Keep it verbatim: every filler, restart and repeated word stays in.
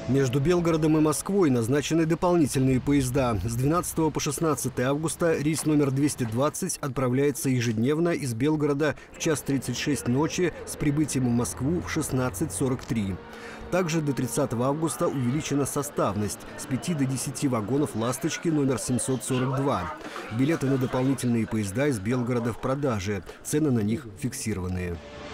Между Белгородом и Москвой назначены дополнительные поезда. С двенадцатого по шестнадцатое августа рейс номер двести двадцать отправляется ежедневно из Белгорода в час тридцать шесть ночи с прибытием в Москву в шестнадцать сорок три. Также до тридцатого августа увеличена составность с пяти до десяти вагонов «Ласточки» номер семьсот сорок два. Билеты на дополнительные поезда из Белгорода в продаже. Цены на них фиксированные.